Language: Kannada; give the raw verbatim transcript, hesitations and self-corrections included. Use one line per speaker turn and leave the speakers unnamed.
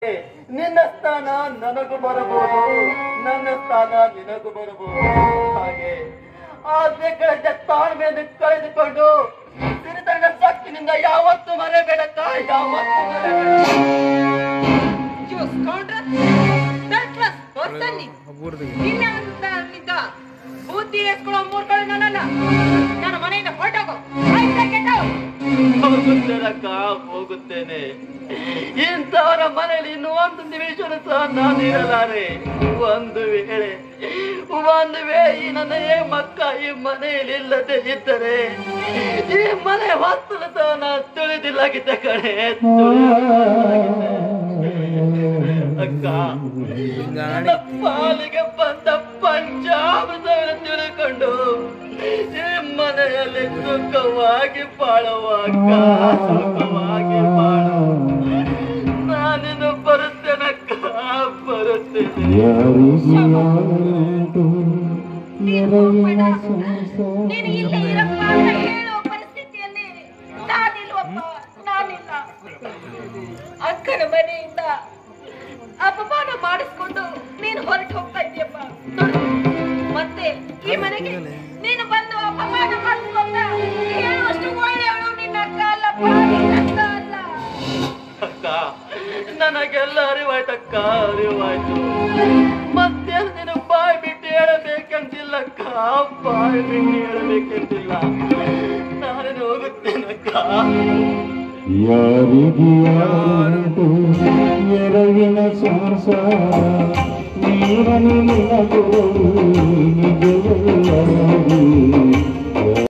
ನಿನ್ನ ಸ್ಥಾನ ನನಗೂ ಬರಬಹುದು, ನನ್ನ ಸ್ಥಾನ ನಿನಗೂ ಬರಬಹುದು. ಹಾಗೆ ಆಸೆಗಳ ತಾಳ್ಮೆಯನ್ನು ಕಳೆದುಕೊಂಡು ಸಿರಿತನ ಶಕ್ತಿನಿಂದ ಯಾವತ್ತು ಮರೆಬೇಡಕ್ಕ, ಯಾವತ್ತು
ಬುದ್ಧಿ ಎಸ್ಕೊಳ್ಳೋ ಮೂರ್ಗಳು ನನ್ನಲ್ಲ. ನನ್ನ ಮನೆಯಿಂದ ಹೊರಟೋಗು.
ಹೋಗುತ್ತೇನಕ್ಕ, ಹೋಗುತ್ತೇನೆ. ಇಂಥವರ ಮನೆಯಲ್ಲಿ ಇನ್ನು ಒಂದು ನಿಮಿಷ ಸಹ ನಾನು ಇರಲಾರೆ. ಒಂದು ವೇಳೆ ಒಂದು ವೇಳೆ ಈ ನನ್ನ ಮಕ್ಕ ಈ ಮನೆಯಲ್ಲಿ ಇಲ್ಲದೆ ಇದ್ದರೆ ಈ ಮನೆ ಹೊತ್ತಲು ಸಹ ನಾನು ತಿಳಿದಿಲ್ಲಾಗಿದ್ದ ಕಣೆ, ಅಕ್ಕ. ಪಾಲಿಗೆ ಬಂದ ಪಂಚಾಮೃತವನ್ನು ತಿಳ್ಕೊಂಡು ಈ ಮನೆಯಲ್ಲಿ ಸುಖವಾಗಿ ಬಾಳುವಾಗ ಸುಖವಾಗಿ ಬಾಳು. ನಾನಿನ್ನು ಬರುತ್ತೇನಕ್ಕ, ಬರುತ್ತೇನೆ.
ನೀನು ಇಲ್ಲೇ ಇರಪ್ಪ ಅಂತ ಹೇಳೋ ಪರಿಸ್ಥಿತಿಯಲ್ಲಿ ನಾನಿಲ್ವಪ್ಪ, ನಾನಿಲ್ಲ. ಅಕ್ಕನ ಮನೆಯಿಂದ ಅಪಮಾನ ಮಾಡಿಸ್ಕೊಂಡು ನೀನು ಹೊರಟು ಹೋಗ್ತಾ ಇದೆಯಪ್ಪ. ಮತ್ತೆ ಈ ಮನೆಗೆ ನೀನು ಬಂದು ಅಪಮಾನ ಮಾಡಿಸ್ಕೊಂಡ ಹೇಳುವಷ್ಟು ಒಳ್ಳೆಯವಳು ನಿನ್ನ ಅಕ್ಕ ಅಲ್ಲಪ್ಪ, ಅಕ್ಕ ಅಲ್ಲ.
ಅಕ್ಕ, ನನಗೆಲ್ಲ ಅರಿವಾಯ್ತಕ್ಕ, ಅರಿವಾಯ್ತು. ಮತ್ತೆ ನೀನು ಬಾಯಿ ಬಿಟ್ಟು ಹೇಳಬೇಕಂತಿಲ್ಲಕ್ಕ, ಬಾಯಿ ಬಿಟ್ಟು ಹೇಳಬೇಕಂತಿಲ್ಲ. ನಾನೇನು ಹೋಗುತ್ತೇನಕ್ಕ.
ಯಾರಿಗೆ ಯಾರುಂಟು ಎರವಿನ ಸಂಸಾರ, ನೀರನ್ನು ನಿನಗೂ ನಿಜವಲ್ಲ.